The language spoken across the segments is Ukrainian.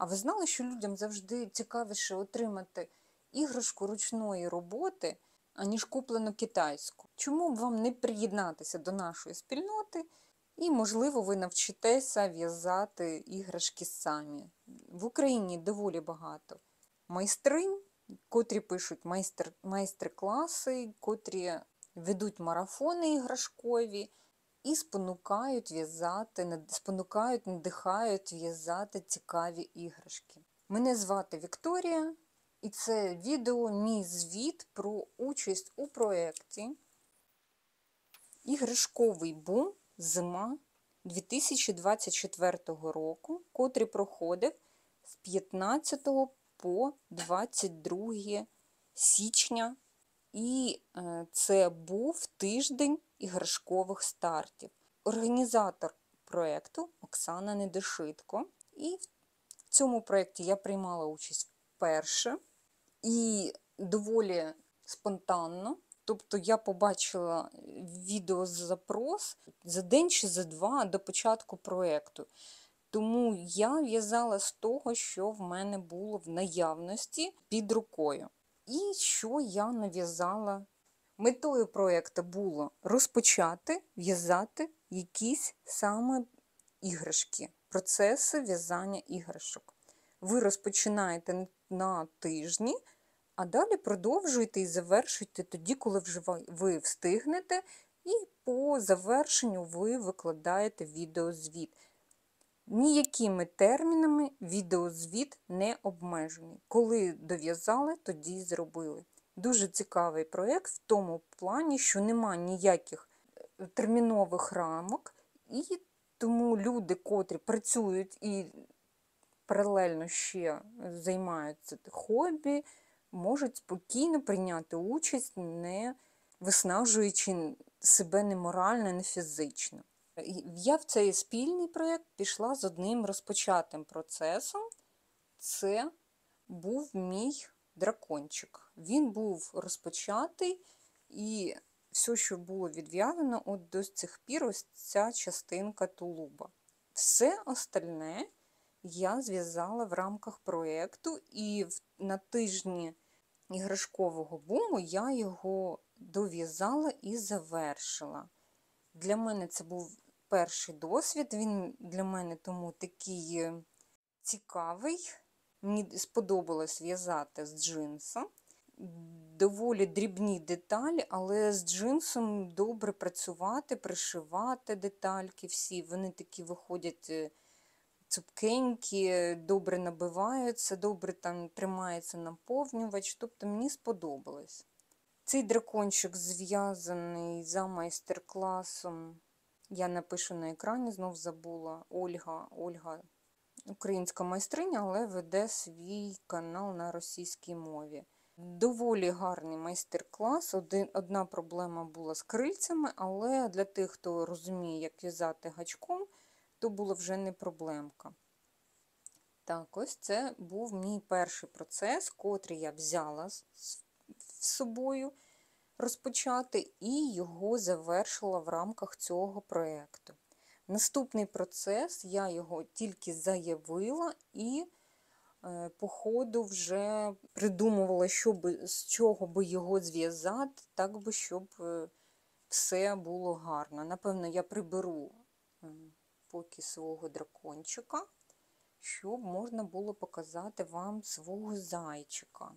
ви знали, що людям завжди цікавіше отримати іграшку ручної роботи, аніж куплену китайську? Чому б вам не приєднатися до нашої спільноти і, можливо, ви навчитеся в'язати іграшки самі? В Україні доволі багато майстринь, котрі пишуть майстер-класи, котрі ведуть марафони іграшкові і спонукають, надихають в'язати цікаві іграшки. Мене звати Вікторія, і це відео мій звіт про участь у проєкті «Іграшковий бум. Зима» 2024 року, котрий проходив з 15 по 22 січня. І це був тиждень іграшкових стартів. Організатор проєкту Оксана Недошитко. І в цьому проєкті я приймала участь вперше. І доволі спонтанно. Тобто я побачила відеозапрос за день чи за два до початку проєкту. Тому я в'язала з того, що в мене було в наявності під рукою. І що я нав'язала? Метою проєкту було розпочати в'язати якісь саме іграшки, процеси в'язання іграшок. Ви розпочинаєте на тижні, а далі продовжуєте і завершуєте тоді, коли вже ви встигнете, і по завершенню ви викладаєте відеозвіт. Ніякими термінами відеозвіт не обмежений. Коли дов'язали, тоді й зробили. Дуже цікавий проєкт в тому плані, що нема ніяких термінових рамок, і тому люди, котрі працюють і паралельно ще займаються хобі, можуть спокійно прийняти участь, не виснажуючи себе не морально, не фізично. Я в цей спільний проєкт пішла з одним розпочатим процесом. Це був мій дракончик. Він був розпочатий, і все, що було відв'язано, от до цих пір ось ця частинка тулуба. Все остальне я зв'язала в рамках проєкту, і на тижні іграшкового буму я його дов'язала і завершила. Для мене це був перший досвід, він для мене тому такий цікавий. Мені сподобалось в'язати з джинса. Доволі дрібні деталі, але з джинсом добре працювати, пришивати детальки всі. Вони такі виходять цупкенькі, добре набиваються, добре там тримається наповнювач. Тобто мені сподобалось. Цей дракончик зв'язаний за майстер-класом. Я напишу на екрані, знов забула. Ольга, українська майстриня, але веде свій канал на російській мові. Доволі гарний майстер-клас. Одна проблема була з крильцями, але для тих, хто розуміє, як в'язати гачком, то була вже не проблемка. Так, ось це був мій перший процес, котрий я взяла з собою розпочати і його завершила в рамках цього проєкту. Наступний процес, я його тільки заявила і по ходу вже придумувала, з чого би його зв'язати, так би, щоб все було гарно. Напевно, я приберу поки свого дракончика, щоб можна було показати вам свого зайчика.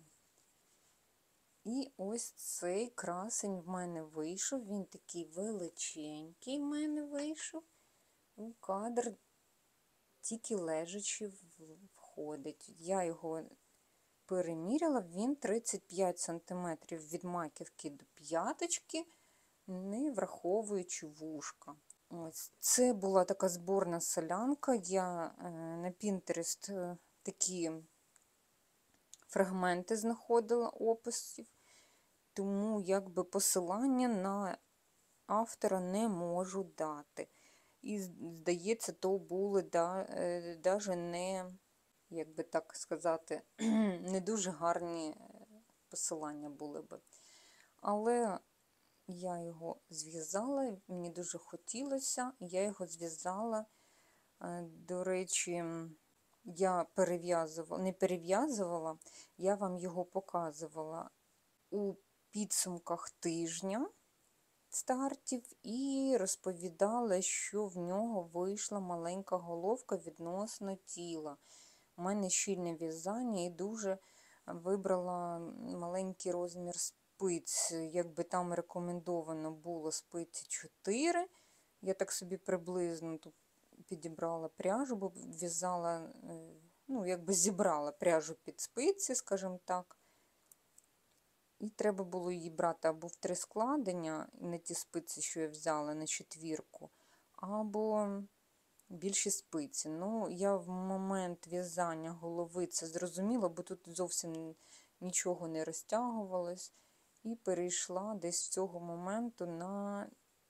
І ось цей красень в мене вийшов, він такий величенький в мене вийшов. У кадр тільки лежачи входить. Я його переміряла, він 35 см від маківки до п'яточки, не враховуючи вушка. Ось. Це була така зборна солянка. Я на Pinterest такі фрагменти знаходила описів, тому якби посилання на автора не можу дати. І, здається, то були навіть не, як би так сказати, не дуже гарні посилання були би. Але я його зв'язала, мені дуже хотілося, я його зв'язала, до речі, я не перев'язувала, я вам його показувала у підсумках тижня стартів і розповідала, що в нього вийшла маленька головка відносно тіла. У мене щільне в'язання і дуже вибрала маленький розмір спиць. Якби там рекомендовано було спиці 4, я так собі приблизно тут підібрала пряжу, бо в'язала, ну, якби зібрала пряжу під спиці, скажімо так. І треба було її брати або в 3 складення, на ті спиці, що я взяла на 4, або більші спиці. Ну, я в момент в'язання голови це зрозуміла, бо тут зовсім нічого не розтягувалось. І перейшла десь з цього моменту на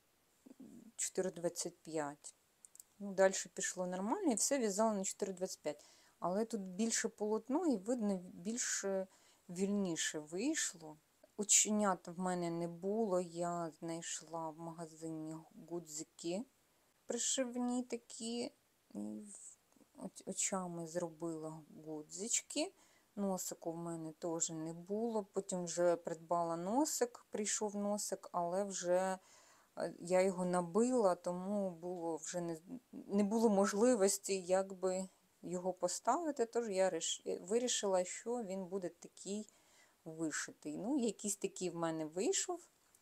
4,25. Ну, далі пішло нормально і все в'язала на 4,25. Але тут більше полотно і, видно, більш вільніше вийшло. Оченят в мене не було, я знайшла в магазині гудзики пришивні такі, і очами зробила гудзички. Носику в мене теж не було, потім вже придбала носик, прийшов носик, але вже я його набила, тому було вже не було можливості якби його поставити, тож я вирішила, що він буде такий вишитий. Ну, якийсь такий в мене вийшов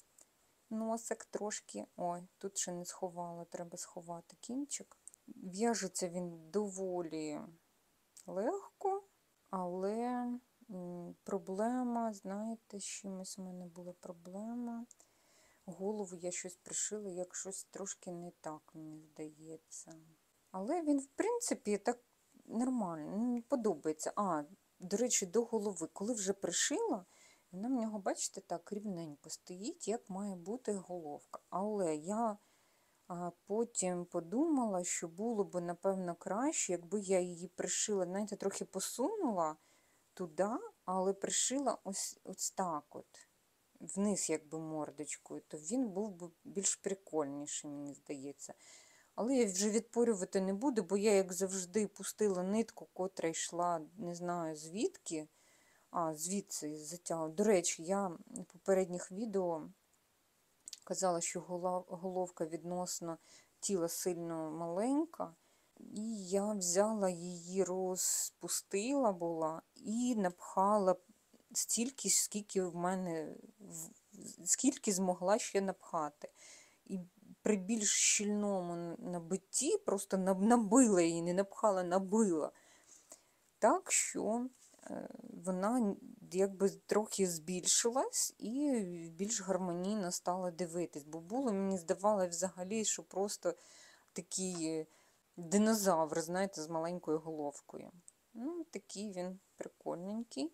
носик трошки. Ой, тут ще не сховала, треба сховати кінчик. В'яжеться він доволі легко, але проблема, знаєте, з чимось у мене була проблема. Голову я щось пришила, як щось трошки не так, мені здається. Але він, в принципі, так нормально, мені подобається. До речі, до голови, коли вже пришила, вона в нього, бачите, так рівненько стоїть, як має бути головка. Але я потім подумала, що було б, напевно, краще, якби я її пришила, знаєте, трохи посунула туди, але пришила ось так от, вниз, якби мордочкою, то він був би більш прикольніший, мені здається. Але я вже відпорювати не буду, бо я, як завжди, пустила нитку, котра йшла, не знаю звідки, звідси затягла. До речі, я в попередніх відео казала, що головка відносно тіла сильно маленька, і я взяла її, розпустила була і напхала стільки, скільки в мене, скільки змогла ще напхати. І при більш щільному набитті просто набила її, не напхала, набила. Так що вона якби трохи збільшилась і більш гармонійно стала дивитись. Бо було, мені здавалося взагалі, що просто такий динозавр, знаєте, з маленькою головкою. Ну, такий він прикольненький.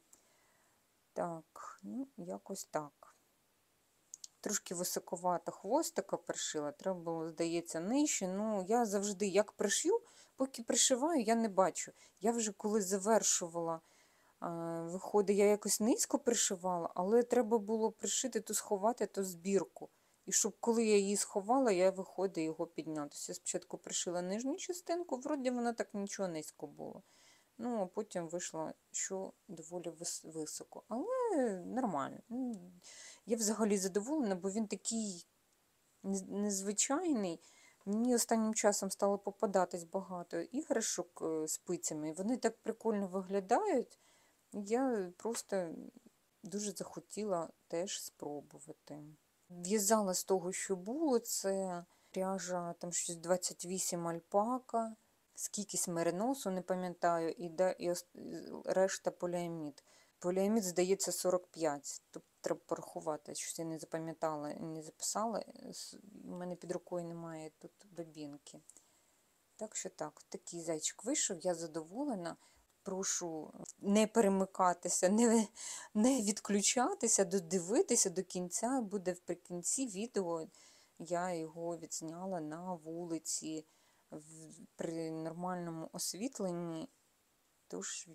Так, ну, якось так. Трошки високовато хвостика пришила, треба було, здається, нижче. Ну, я завжди, як пришью, поки пришиваю, я не бачу. Я вже коли завершувала, виходить, я якось низько пришивала, але треба було пришити, то сховати, то збірку. І щоб коли я її сховала, я, виходить, його піднятися. Я спочатку пришила нижню частинку, вроді воно так нічого низько було. Ну, а потім вийшло, що доволі високо. Але нормально. Я взагалі задоволена, бо він такий незвичайний. Мені останнім часом стало попадатись багато іграшок спицями. Вони так прикольно виглядають. Я просто дуже захотіла теж спробувати. В'язала з того, що було. Це пряжа, там щось 28 альпака, скількись мериносу, не пам'ятаю, і решта поліамід. Поліамід, здається, 45. Тобто треба порахувати, щось я не запам'ятала, не записала. У мене під рукою немає тут бобінки. Так що так, такий зайчик вийшов, я задоволена. Прошу не перемикатися, не відключатися, додивитися до кінця. Буде вприкінці відео. Я його відзняла на вулиці при нормальному освітленні. Тож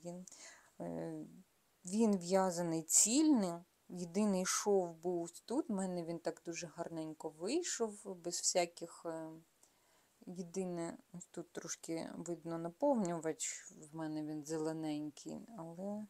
він в'язаний цільно. Єдиний шов був тут. У мене він так дуже гарненько вийшов, без всяких Єдине, ось тут трошки видно наповнювач, в мене він зелененький, але,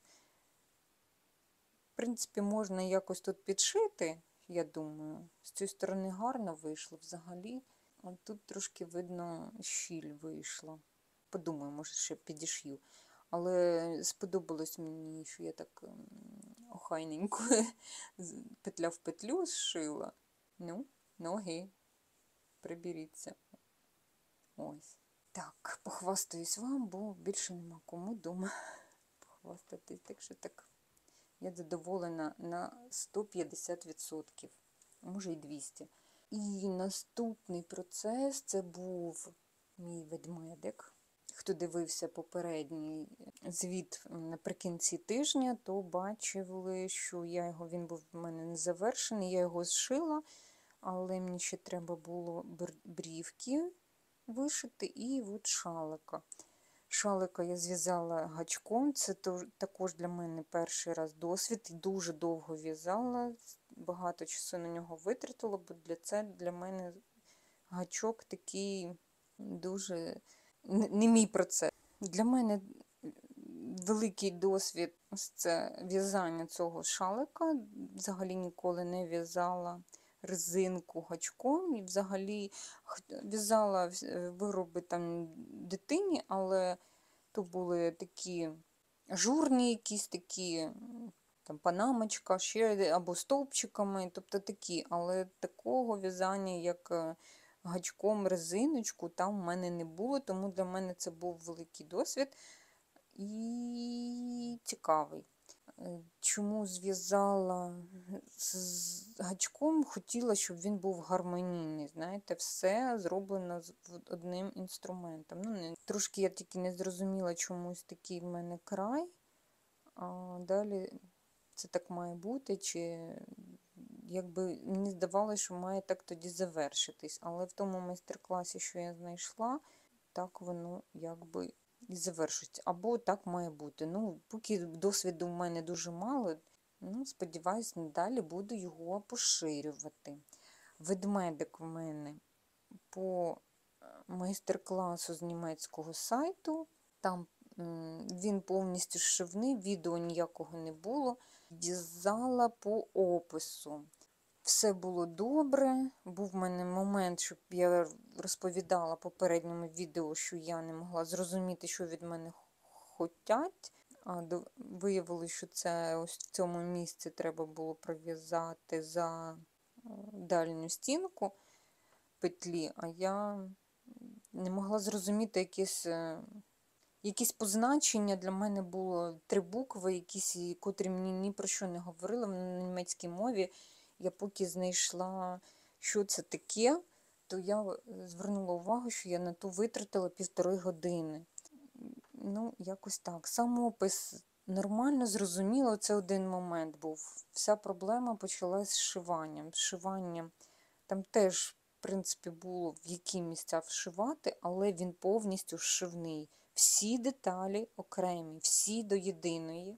в принципі, можна якось тут підшити, я думаю. З цієї сторони гарно вийшло взагалі, а тут трошки видно щіль вийшла. Подумаю, може ще підішью. Але сподобалось мені, що я так охайненько петля в петлю зшила. Ну, ноги, приберіться. Ось. Так, похвастаюсь вам, бо більше нема кому дома похвастатись. Так що так, я задоволена на 150%, може й 200%. І наступний процес це був мій ведмедик. Хто дивився попередній звіт наприкінці тижня, то бачили, що він був в мене не завершений, я його зшила, але мені ще треба було брівки вишити і от шалика. Шалика я зв'язала гачком, це також для мене перший раз досвід. Дуже довго в'язала, багато часу на нього витратила, бо для мене гачок такий дуже не мій процес. Для мене великий досвід це в'язання цього шалика. Взагалі ніколи не в'язала резинку гачком і взагалі в'язала вироби там дитині, але то були такі ажурні якісь такі, там панамочка, ще або стовпчиками, тобто такі, але такого в'язання, як гачком резиночку, там в мене не було, тому для мене це був великий досвід і цікавий. Чому зв'язала з гачком? Хотіла, щоб він був гармонійний. Знаєте, все зроблено з одним інструментом. Трошки я тільки не зрозуміла, чомусь такий в мене край. А далі це так має бути, чи якби мені здавалося, що має так тоді завершитись. Але в тому майстер-класі, що я знайшла, так воно якби і завершується. Або так має бути. Поки досвіду в мене дуже мало, сподіваюсь, надалі буду його поширювати. Ведмедик в мене по майстер-класу з німецького сайту. Там він повністю зшивний, відео ніякого не було. В'язала по опису. Все було добре. Був в мене момент, щоб я розповідала в попередньому відео, що я не могла зрозуміти, що від мене хотять. Виявилося, що це ось в цьому місці треба було пров'язати за дальню стінку петлі, а я не могла зрозуміти якісь позначення. Для мене було 3 букви, котрі мені ні про що не говорили на німецькій мові. Я поки знайшла, що це таке, то я звернула увагу, що я на то витратила 1,5 години. Якось так. Самопис нормально, зрозуміло, це один момент був. Вся проблема почалась з шиванням. Шиванням там теж, в принципі, було в які місця вшивати, але він повністю зшивний. Всі деталі окремі, всі до єдиної.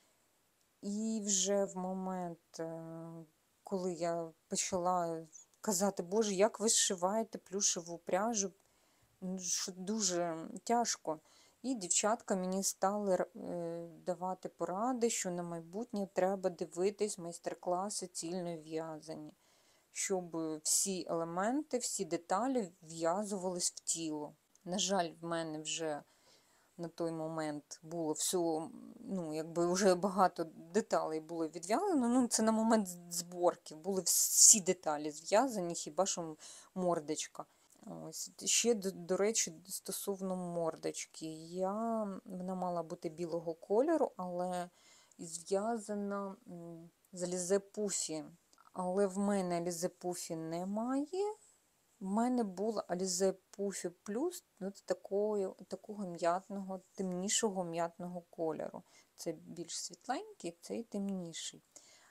І вже в момент, коли я почала казати, Боже, як ви зшиваєте плюшеву пряжу, що дуже тяжко. І дівчатка мені стали давати поради, що на майбутнє треба дивитись майстер-класи цільної в'язані, щоб всі елементи, всі деталі в'язувались в тіло. На жаль, в мене вже на той момент було все, якби вже багато деталей було відв'язано. Це на момент зборки були всі деталі зв'язані, хіба що мордочка. Ось. Ще, до речі, стосовно мордочки. Вона мала бути білого кольору, але зв'язана з Alize Puffy. Але в мене Alize Puffy немає. В мене була Alize Puffy Plus такого м'ятного, темнішого м'ятного кольору. Це більш світленький, цей темніший.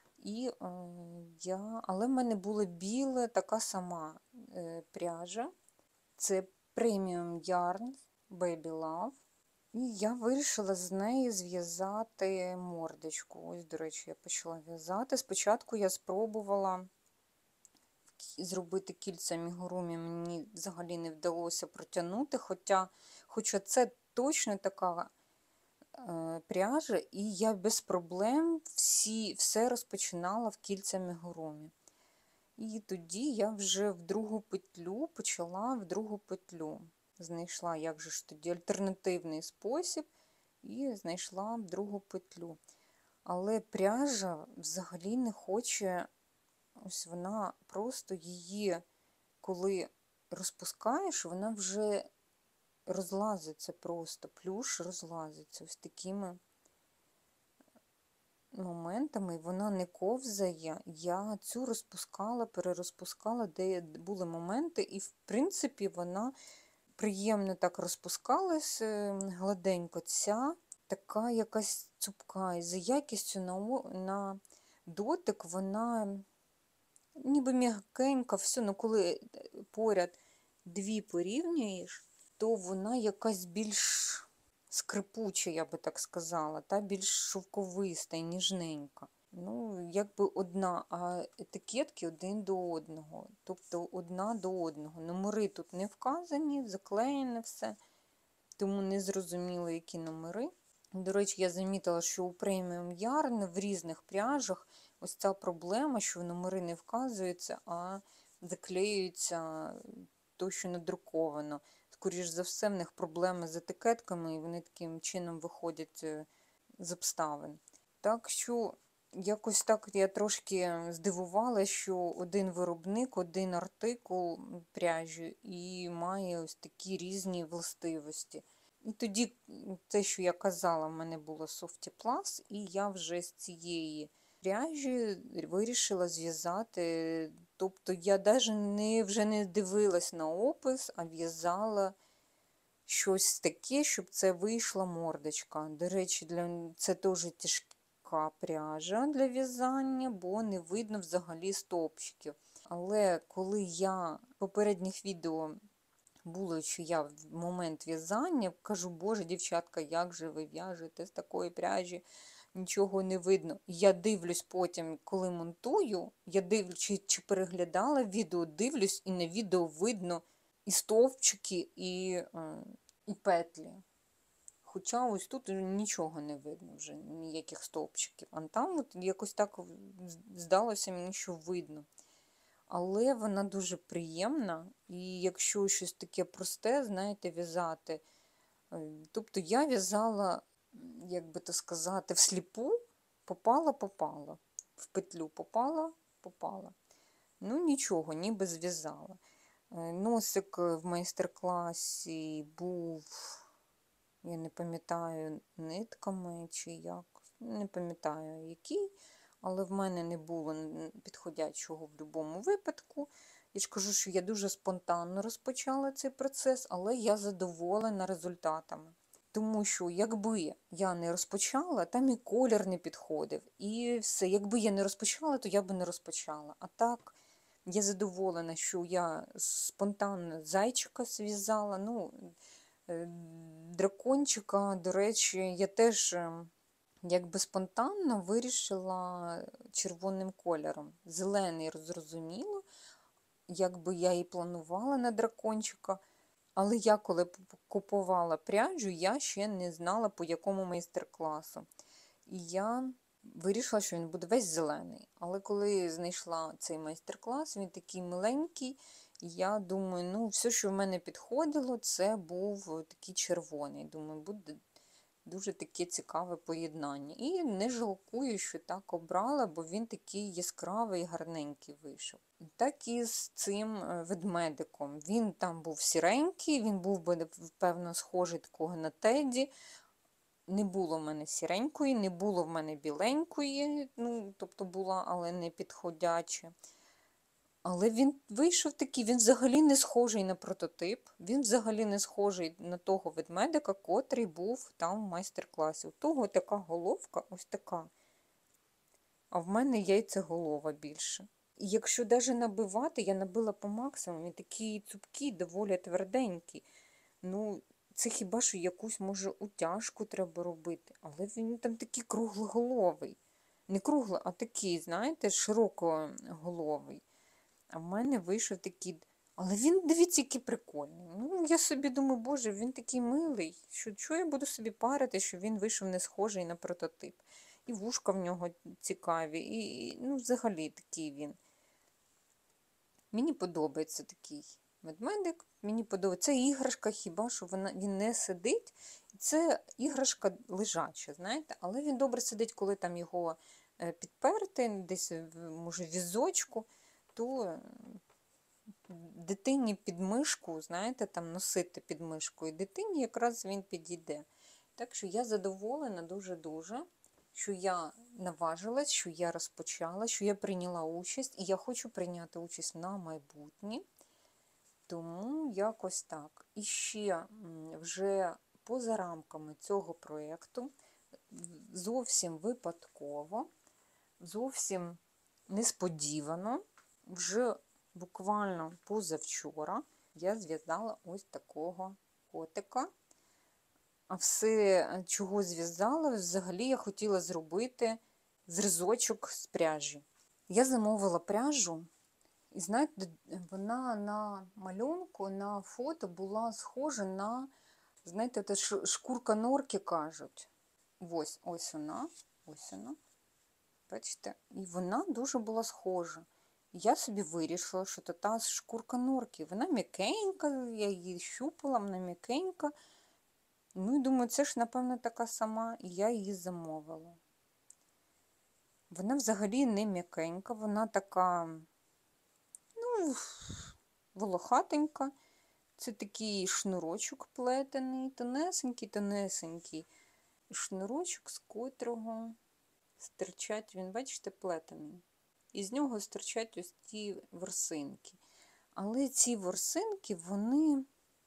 Але в мене була біла така сама пряжа. Це Premium Yarn Baby Love. І я вирішила з неї зв'язати мордочку. Ось, до речі, я почала в'язати. Спочатку я спробувала зробити кільця амігурумі мені взагалі не вдалося протягнути, хоча це точно така пряжа, і я без проблем все розпочинала в кільця амігурумі. І тоді я вже в другу петлю почала в другу петлю. Знайшла, як же ж тоді, альтернативний спосіб, і знайшла в другу петлю. Але пряжа взагалі не хоче, ось вона просто її, коли розпускаєш, вона вже розлазиться просто, плюш розлазиться ось такими моментами, вона не ковзає. Я цю розпускала, перерозпускала, де були моменти, і в принципі вона приємно так розпускалась, гладенько. Ця така якась цупка, і за якістю на дотик вона ніби м'якенька, все, ну коли поряд дві порівнюєш, то вона якась більш скрипуча, я би так сказала, та більш шовковиста і ніжненька. Ну, якби одна, а етикетки один до одного, тобто одна до одного. Номери тут не вказані, заклеєне все, тому не зрозуміло, які номери. До речі, я замітила, що у Premium Yarn в різних пряжах ось ця проблема, що номери не вказуються, а заклеюються то, що надруковано. Скоріш за все, в них проблеми з етикетками, і вони таким чином виходять з обставин. Так що, якось так я трошки здивувалася, що один виробник, один артикул пряжі і має ось такі різні властивості. І тоді те, що я казала, в мене було Softy Plus, і я вже з цієї пряжі вирішила зв'язати. Тобто я навіть вже не дивилась на опис, а в'язала щось таке, щоб це вийшла мордочка. До речі, це теж тяжка пряжа для в'язання, бо не видно взагалі стовпчиків. Але коли я в попередніх відео було, що я в момент в'язання кажу, боже, дівчатка, як же ви в'яжете з такої пряжі? Нічого не видно. Я дивлюсь потім, коли монтую, я дивлюсь, чи переглядала відео, дивлюсь, і на відео видно і стовпчики, і петлі. Хоча ось тут нічого не видно вже, ніяких стовпчиків. А там от якось так здалося мені, що видно. Але вона дуже приємна, і якщо щось таке просте, знаєте, в'язати. Тобто я в'язала, як би то сказати, всліпу, попала, в петлю попала. Ну нічого, ніби зв'язала. Носик в майстер-класі був, я не пам'ятаю, нитками чи як, не пам'ятаю який, але в мене не було підходячого в будь-якому випадку. Я ж кажу, що я дуже спонтанно розпочала цей процес, але я задоволена результатами. Тому що, якби я не розпочала, там і колір не підходив, і все. Якби я не розпочала, то я би не розпочала. А так, я задоволена, що я спонтанно зайчика зв'язала. Ну, дракончика, до речі, я теж якби спонтанно вирішила червоним кольором. Зелений, зрозуміло, якби я і планувала на дракончика. Але я, коли купувала пряжу, я ще не знала, по якому майстер-класу. І я вирішила, що він буде весь зелений. Але коли знайшла цей майстер-клас, він такий миленький, і я думаю, ну, все, що в мене підходило, це був такий червоний. Думаю, буде дуже таке цікаве поєднання. І не жалкую, що так обрала, бо він такий яскравий, гарненький вийшов. Так і з цим ведмедиком. Він там був сіренький, він був би, певно, схожий такого на Теді. Не було в мене сіренької, не було в мене біленької, ну, тобто була, але не підходяча. Але він вийшов такий, він взагалі не схожий на прототип, він взагалі не схожий на того ведмедика, котрий був там в майстер-класі. У того така головка, ось така. А в мене яйцеголова більше. І якщо навіть набивати, я набила по максимуму, він такий цупкий, доволі тверденький. Ну, це хіба що якусь, може, утяжку треба робити. Але він там такий круглоголовий. Не круглий, а такий, знаєте, широкоголовий. А в мене вийшов такий. Але він, дивіться, який прикольний. Ну, я собі думаю, боже, він такий милий, що я буду собі парити, що він вийшов не схожий на прототип. І вушка в нього цікаві, ну, взагалі такий він. Мені подобається такий ведмедик, мені подобається. Це іграшка, хіба що він не сидить. Це іграшка лежача, знаєте, але він добре сидить, коли там його підперти, десь, може, в візочку, то дитині під мишку, знаєте, там носити під мишку, і дитині якраз він підійде. Так що я задоволена дуже-дуже, що я наважилась, що я розпочала, що я прийняла участь, і я хочу прийняти участь на майбутнє. Тому якось так. І ще вже поза рамками цього проєкту, зовсім випадково, зовсім несподівано, вже буквально позавчора я зв'язала ось такого котика. А все, чого зв'язала, взагалі я хотіла зробити зразочок з пряжі. Я замовила пряжу, і знаєте, вона на малюнку, на фото була схожа на, знаєте, те шкурка норки кажуть. Ось вона, бачите? І вона дуже була схожа. Я собі вирішила, що це та шкурка норки. Вона м'якенька, я її щупала, вона м'якенька. Ну і думаю, це ж, напевно, така сама, і я її замовила. Вона взагалі не м'якенька, вона така, ну, волохатенька. Це такий шнурочок плетений, тонесенький шнурочок, з котрого стирчать, він, бачите, плетений. І з нього стирчать ось ті ворсинки. Але ці ворсинки, вони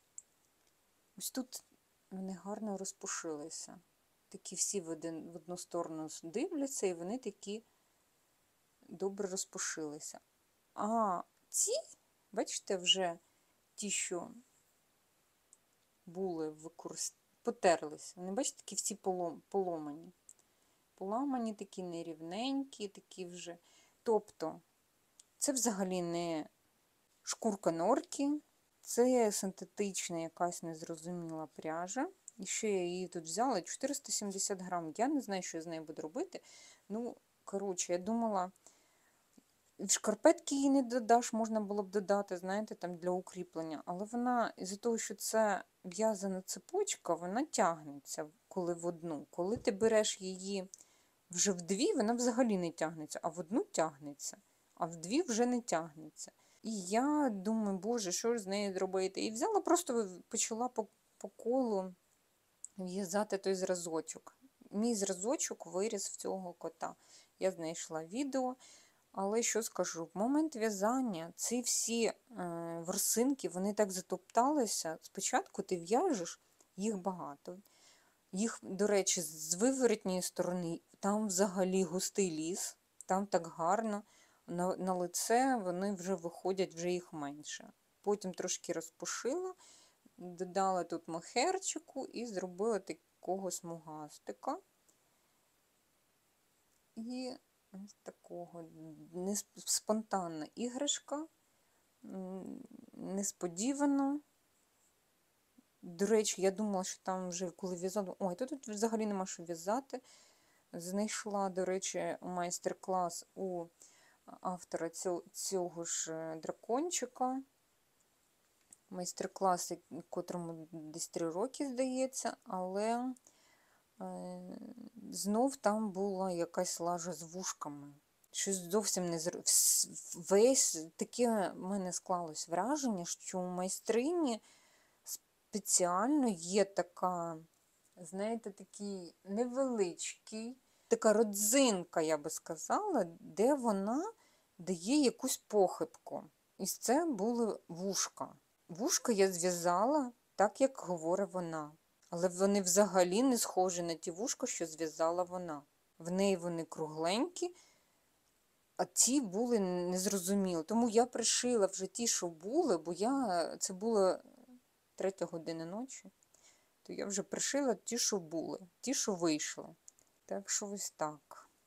ось тут вони гарно розпушилися. Такі всі в одну сторону дивляться, і вони такі добре розпушилися. А ці, бачите, вже ті, що були потерлися. Вони, бачите, такі всі поломані. Поламані, такі нерівненькі, такі вже. Тобто, це взагалі не шкурка норки, це синтетична якась незрозуміла пряжа. І ще я її тут взяла 470 грам. Я не знаю, що я з нею буду робити. Ну, коротше, я думала, в шкарпетки її не додаш, можна було б додати, знаєте, там для укріплення. Але вона, із-за того, що це в'язана цепочка, вона тягнеться, коли в одну. Коли ти береш її вже в дві, вона взагалі не тягнеться, а в одну тягнеться, а в дві вже не тягнеться. І я думаю, боже, що ж з нею зробити? І взяла, просто почала по колу в'язати той зразочок. Мій зразочок виріс в цього кота. Я знайшла відео, але що скажу, в момент в'язання ці всі ворсинки, вони так затопталися. Спочатку ти в'яжеш, їх багато. Їх, до речі, з виворотньої сторони, там взагалі густий ліс, там так гарно. На лице вони вже виходять, вже їх менше. Потім трошки розпушила, додала тут мохерчику і зробила такого смугастика. І ось такого спонтанна іграшка, несподівано. До речі, я думала, що там вже коли в'язала, ой, тут взагалі нема що в'язати. Знайшла, до речі, майстер-клас у автора цього ж дракончика. Майстер-клас, котрому десь 3 роки, здається, але знов там була якась лажа з вушками. Щось зовсім не весь таке в мене склалось враження, що у майстрині спеціально є така, знаєте, такий невеличкий, така родзинка, я би сказала, де вона дає якусь похибку. І це були вушка. Вушка я зв'язала так, як говорить вона. Але вони взагалі не схожі на ті вушка, що зв'язала вона. В неї вони кругленькі, а ті були незрозумілі. Тому я пришила вже ті, що були, бо це було 3 година ночі, то я вже пришила ті, що були, ті, що вийшли. Так що ось так.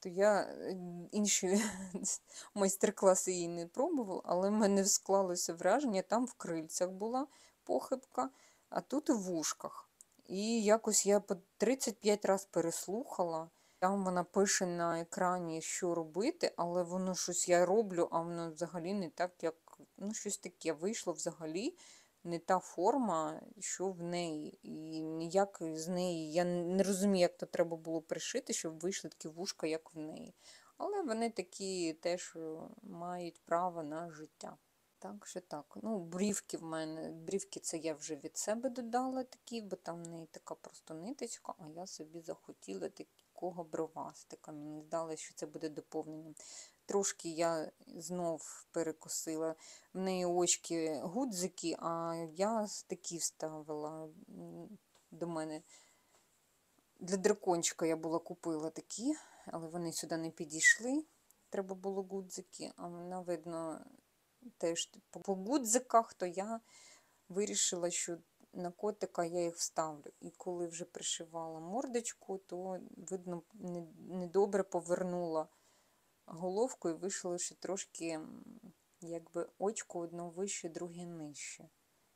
То я інші майстер-класи її не пробувала, але в мене склалося враження, там в крильцях була похибка, а тут і в вушках. І якось я по 35 разів переслухала. Там вона пише на екрані, що робити, але воно щось я роблю, а воно взагалі не так, як щось таке. Вийшло взагалі не та форма, що в неї. І ніяк з неї, я не розумію, як то треба було пришити, щоб вийшли такі вушка, як в неї. Але вони такі теж мають право на життя. Так що так. Брівки в мене, брівки це я вже від себе додала такі, бо там в неї така просто ниточка, а я собі захотіла такого бровастика. Мені здалося, що це буде доповненням. Трошки я знов перекусила. В неї очки гудзики, а я такі вставила до мене. Для дракончика я була купила такі, але вони сюди не підійшли. Треба було гудзики, а вона, видно, теж по гудзиках, то я вирішила, що на котика я їх вставлю. І коли вже пришивала мордочку, то, видно, недобре повернула головку і вийшло, що трошки, якби, очко одно вище, друге нижче.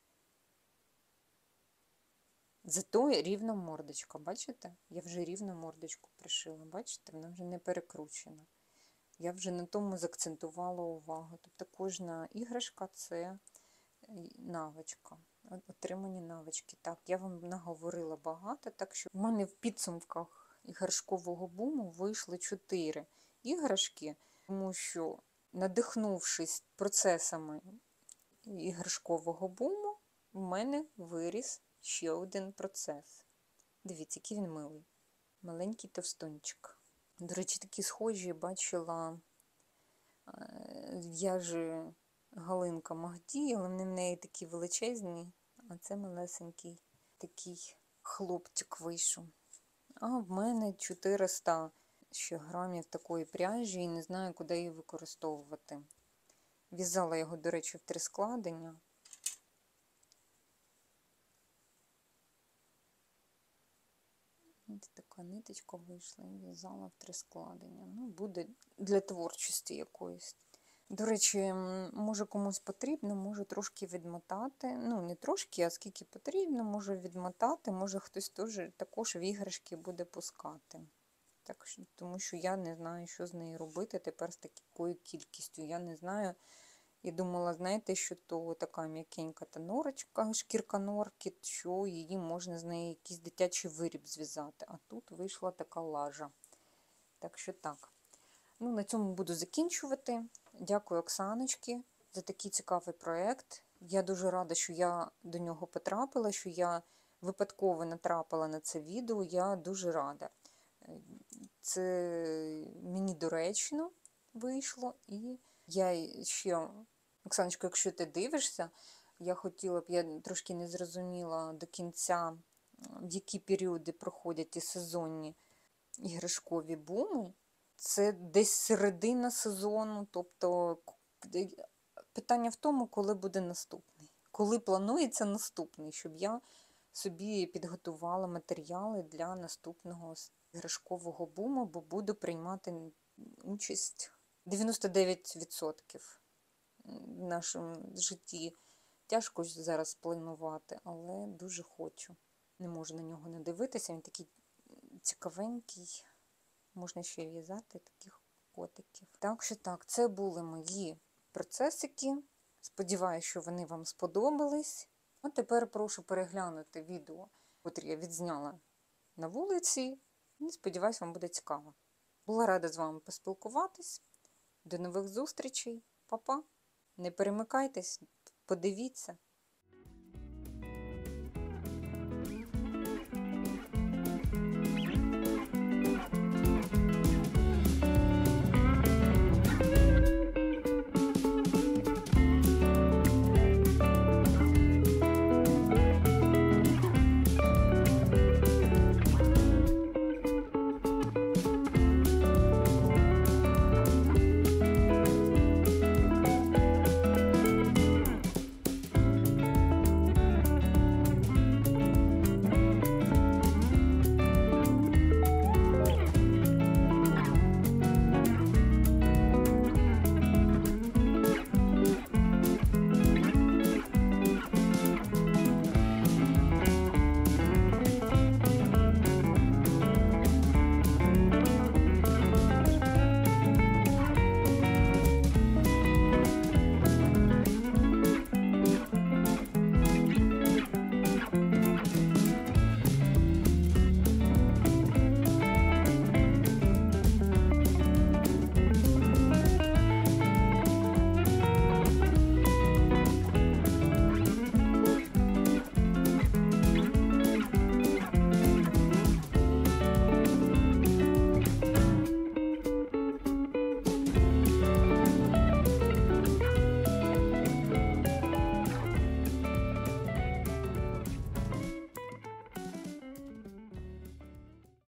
Зато рівна мордочка, бачите? Я вже рівну мордочку пришила, бачите? Вона вже не перекручена. Я вже на тому заакцентувала увагу. Тобто кожна іграшка – це навичка, отримані навички. Так, я вам наговорила багато, так що в мене в підсумках іграшкового буму вийшли 4 іграшки, тому що, надихнувшись процесами іграшкового буму, в мене виріс ще один процес. Дивіться, який він милий. Маленький товстунчик. До речі, такі схожі бачила в'яжі Галинка Магді, але вони в неї такі величезні, а це малесенький такий хлопчик вийшов. А в мене 400 ще грамів такої пряжі і не знаю, куди її використовувати. В'язала його, до речі, в 3 складення. Ось така ниточка вийшла і в'язала в 3 складення. Буде для творчості якоїсь. До речі, може комусь потрібно, може трошки відмотати. Не трошки, а скільки потрібно, може відмотати, може хтось також в іграшки буде пускати. Тому що я не знаю, що з нею робити тепер з такою кількістю. Я не знаю. Я думала, знаєте, що то така м'якенька та норочка, шкірка норки, що її можна з неї якийсь дитячий виріб зв'язати. А тут вийшла така лажа. Так що так. На цьому буду закінчувати. Дякую Оксаночці за такий цікавий проєкт. Я дуже рада, що я до нього потрапила, що я випадково натрапила на це відео. Я дуже рада. Це мені доречно вийшло. І я ще, Оксаночко, якщо ти дивишся, я трошки не зрозуміла до кінця, в які періоди проходять і сезонні іграшкові буми. Це десь середина сезону, тобто питання в тому, коли буде наступний. Коли планується наступний, щоб я собі підготувала матеріали для наступного іграшкового буму, бо буду приймати участь 99% в нашому житті. Тяжко зараз планувати, але дуже хочу. Не можу на нього не дивитися, він такий цікавенький. Можна ще в'язати таких котиків. Так що так, це були мої процесики. Сподіваюся, що вони вам сподобались. А тепер прошу переглянути відео, яке я відзняла на вулиці. І сподіваюся, вам буде цікаво. Була рада з вами поспілкуватись. До нових зустрічей. Па-па. Не перемикайтесь, подивіться.